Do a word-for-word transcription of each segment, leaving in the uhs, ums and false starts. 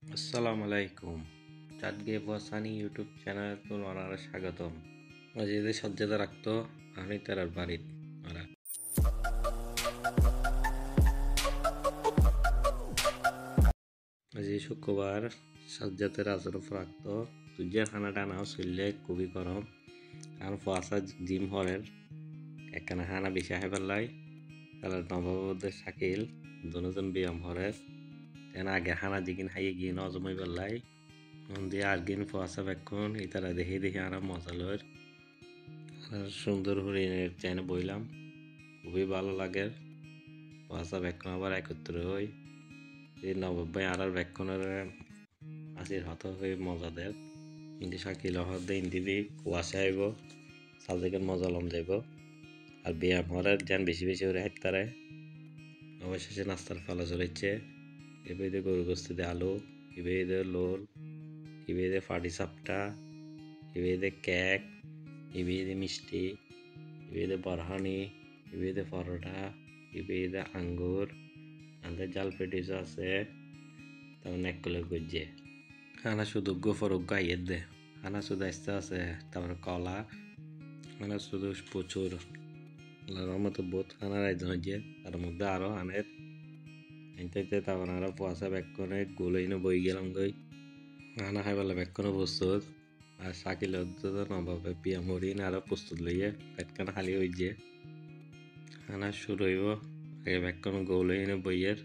আসসালামু আলাইকুম। চাঁদ গিয়ে বসানি ইউটিউব চ্যানেল তো ওনারা স্বাগতম। মসজিদে সজ্জাদা রাখতো আমি তার বাড়িত ওরা আজি শুক্রবার সজ্জাতে রাজের উপর রাখতো তুজের খানা টানাও চললে খুবই গরম আর ফুয়াশা জিম হরের একখানা খানা বেশি আহে পেলাই তাহলে নববধূ শাকিল দুজন ব্যায়াম হরের তেন আগে খানা দিকিন হাইয়ে গিয়ে নজমাই পেলাই দিয়ে আর গিন ফুয়াশা বেক্ষণ ইতারা দেখি দেখি আরাম মজা লয় আর সুন্দর হরিণের চেনে বইলাম খুবই ভালো লাগে ফুয়াশা বেক্ষণ আবার একত্র হই এই নবাব ভাই আর বেক্ষণের আসির হত হয়ে মজা দেয় ইন্দি শাকিল হর দে ইন্দিবি কুয়াশা আইব সাজেকের মজা লম যাইব আর বিয়াম হরের যেন বেশি বেশি করে হাইতারে অবশেষে নাস্তার ফালা চলেছে এবার গরু গোস্তিতে আলু এবার লোল এবার ফাটি সাপটা এবার কেক এবার মিষ্টি এবার বরহানি এবার পরোটা এবার আঙ্গুর আমাদের জাল পেটিস আছে তারপর নেকলে গজ্জে খানা শুধু গোফর গাইয়ের দে খানা শুধু আসতে আছে তারপরে কলা খানা শুধু প্রচুর আল্লাহর মতো বহুত খানার আয়োজন হয়েছে তার মধ্যে আরো আনের এনতে তারপর আরো পয়সা ব্যাক করে গোলাইনে বই গেলাম গই খানা খাই পেলে ব্যাক করে প্রস্তুত আর শাকিল নবাবে পিয়া মরিন আরো প্রস্তুত লইয়ে পেটখানা খালি হয়েছে খানা শুরু হইব আগে ব্যাক করে গোলাইনে বইয়ের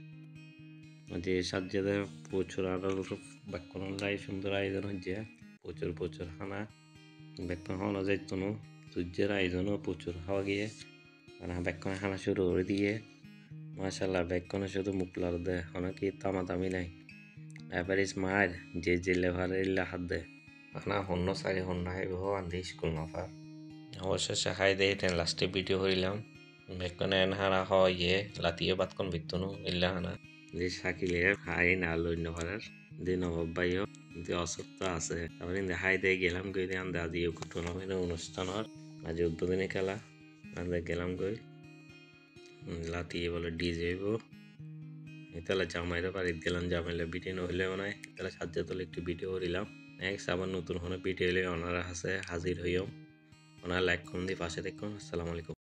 যে সাজ্জাদে প্রচুর আরো ব্যাক করে লাই সুন্দর আয়োজন হয়েছে প্রচুর প্রচুর খানা ব্যাক করে খাওয়ানো যাইত না সূর্যের আয়োজনও প্রচুর খাওয়া গিয়ে আর ব্যাক করে খানা শুরু করে দিয়ে মাশাল্লাহ বেক্ষণে শুধু মুখ লার দে অনেকে তামা দামি নাই এভারেজ মার যে যে লেভারে হাত দে আনা হন্য সারি হন্য হাইব আন্ধে স্কুল নফার অবশেষে হাই দে টেন লাস্টে ভিডিও করিলাম বেক্ষণে এন হারা হয় ইয়ে লাতিয়ে বাতকন বিত্তনু ইল্লা হানা যে শাকিলে হাই না লইন্য পারার যে নবাব ভাইও যে অসুস্থ আছে তারপরে হাই দিয়ে গেলাম গই দিয়ে আন্দে আজ টুর্নামেন্টের অনুষ্ঠান হর আজ উদ্বোধনী খেলা আন্দে গেলাম গই লাতিয়ে বলে ডিজে হইব তাহলে জামাইরে বাড়িতে গেলাম জামাইলে ভিডিও হইলেও নাই তাহলে সাজ্জা তোলে একটু ভিডিও করিলাম নেক্সট আবার নতুন কোনো ভিডিও হইলে ওনারা আছে হাজির হইম ওনারা লাইক কম দিয়ে পাশে দেখুন আসসালামু আলাইকুম।